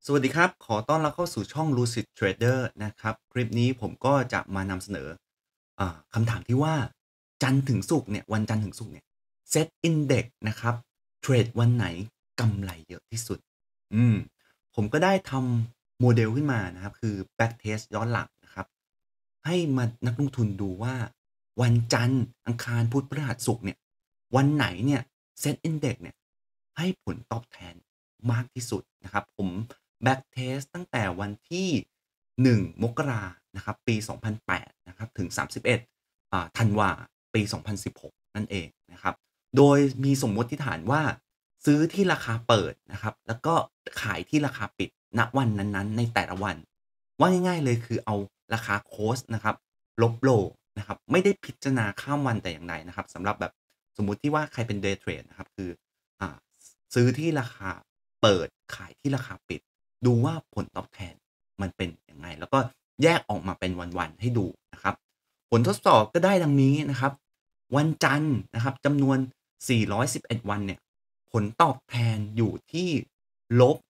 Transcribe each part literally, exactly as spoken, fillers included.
สวัสดีครับขอต้อนรับเข้าสู่ช่อง Lucid Trader นะครับคลิปนี้ผมก็จะมานำเสนออ่าคำถามที่ว่าจันทร์ถึงศุกร์เนี่ยวันจันทร์ถึงศุกร์เนี่ย Set Index นะครับเทรดวันไหนกำไรเยอะที่สุดอืมผมก็ได้ทำโมเดลขึ้นมานะครับคือ Back Test ย้อนหลังนะครับให้มานักลงทุนดูว่าวันจันทร์อังคารพุธพฤหัสศุกร์เนี่ยวันไหนเนี่ย Set Index เนี่ยให้ผลตอบแทนมากที่สุดนะครับผม Back Test ตั้งแต่วันที่หนึ่งมกรานะครับปีสองพันแปดนะครับถึงสามสิบเอ็ดอ่าธันวาปีสองพันสิบหกนั่นเองนะครับโดยมีสมมติฐานว่าซื้อที่ราคาเปิดนะครับแล้วก็ขายที่ราคาปิดณวันนั้นๆในแต่ละวันว่าง่ายๆเลยคือเอาราคาโคสต์นะครับลบโลนะครับไม่ได้พิจารณาข้ามวันแต่อย่างใดนะครับสำหรับแบบสมมุติที่ว่าใครเป็น Day Trade นะครับคืออ่าซื้อที่ราคาเปิดขายที่ราคาปิด ดูว่าผลตอบแทนมันเป็นยังไงแล้วก็แยกออกมาเป็นวันๆให้ดูนะครับผลทดสอบก็ได้ดังนี้นะครับวันจันทร์นะครับจำนวนสี่ร้อยสิบเอ็ดวันเนี่ยผลตอบแทนอยู่ที่ลบ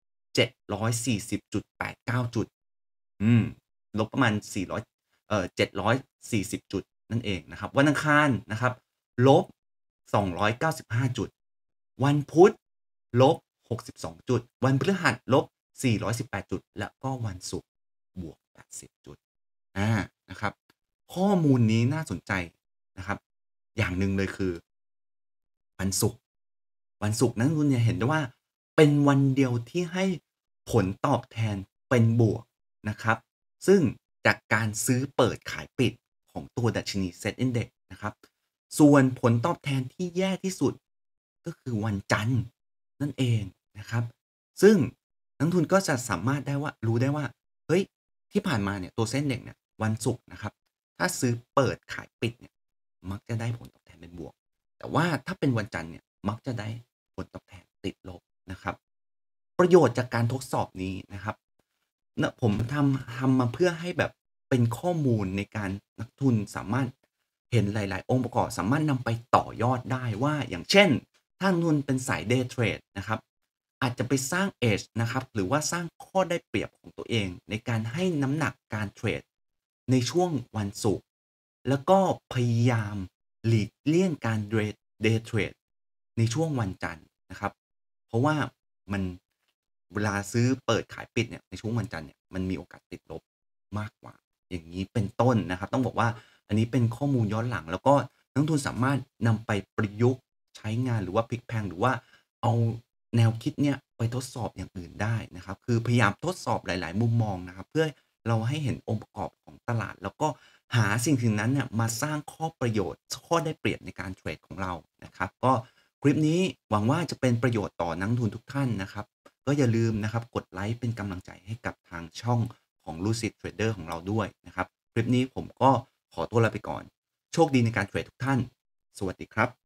เจ็ดร้อยสี่สิบจุดแปดเก้าจุดอืมลบประมาณสี่ร้อยเอ่อเจ็ดร้อยสี่สิบจุดนั่นเองนะครับวันอังคารนะครับลบสองร้อยเก้าสิบห้าจุดวันพุธลบหกสิบสองจุดวันพฤหัสลบสี่ร้อยสิบแปดจุดแล้วก็วันศุกร์บวกแปดสิบจุดอานะครับข้อมูลนี้น่าสนใจนะครับอย่างหนึ่งเลยคือวันศุกร์วันศุกร์นั้นคุณจะเห็นได้ว่าเป็นวันเดียวที่ให้ผลตอบแทนเป็นบวกนะครับซึ่งจากการซื้อเปิดขายปิดของตัวดัชนี Set Index นะครับส่วนผลตอบแทนที่แย่ที่สุดก็คือวันจันทร์นั่นเองนะครับซึ่ง นักลงทุนก็จะสามารถได้ว่ารู้ได้ว่าเฮ้ยที่ผ่านมาเนี่ยตัวเส้นเด็กเนี่ยวันศุกร์นะครับถ้าซื้อเปิดขายปิดเนี่ยมักจะได้ผลตอบแทนเป็นบวกแต่ว่าถ้าเป็นวันจันทร์เนี่ยมักจะได้ผลตอบแทนติดลบนะครับประโยชน์จากการทดสอบนี้นะครับเนะผมทำทำมาเพื่อให้แบบเป็นข้อมูลในการนักทุนสามารถเห็นหลายๆองค์ประกอบสามารถนำไปต่อยอดได้ว่าอย่างเช่นถ้านักทุนเป็นสาย Day Trade นะครับ อาจจะไปสร้าง Edge นะครับหรือว่าสร้างข้อได้เปรียบของตัวเองในการให้น้ำหนักการเทรดในช่วงวันศุกร์แล้วก็พยายามหลีกเลี่ยงการเดร Day Trade ในช่วงวันจันทร์นะครับเพราะว่ามันเวลาซื้อเปิดขายปิดเนี่ยในช่วงวันจันทร์เนี่ยมันมีโอกาสติดลบมากกว่าอย่างนี้เป็นต้นนะครับต้องบอกว่าอันนี้เป็นข้อมูลย้อนหลังแล้วก็นักลงทุนสามารถนำไปประยุกต์ใช้งานหรือว่าพลิกแพลงหรือว่าเอา แนวคิดเนี่ยไปทดสอบอย่างอื่นได้นะครับคือพยายามทดสอบหลายๆมุมมองนะครับเพื่อเราให้เห็นองค์ประกอบของตลาดแล้วก็หาสิ่งสิ่งนั้นเนี่ยมาสร้างข้อประโยชน์ข้อได้เปรียบในการเทรดของเรานะครับก็คลิปนี้หวังว่าจะเป็นประโยชน์ต่อนักลงทุนทุกท่านนะครับก็อย่าลืมนะครับกดไลค์เป็นกำลังใจให้กับทางช่องของ Lucid Trader ของเราด้วยนะครับคลิปนี้ผมก็ขอตัวลาไปก่อนโชคดีในการเทรดทุกท่านสวัสดีครับ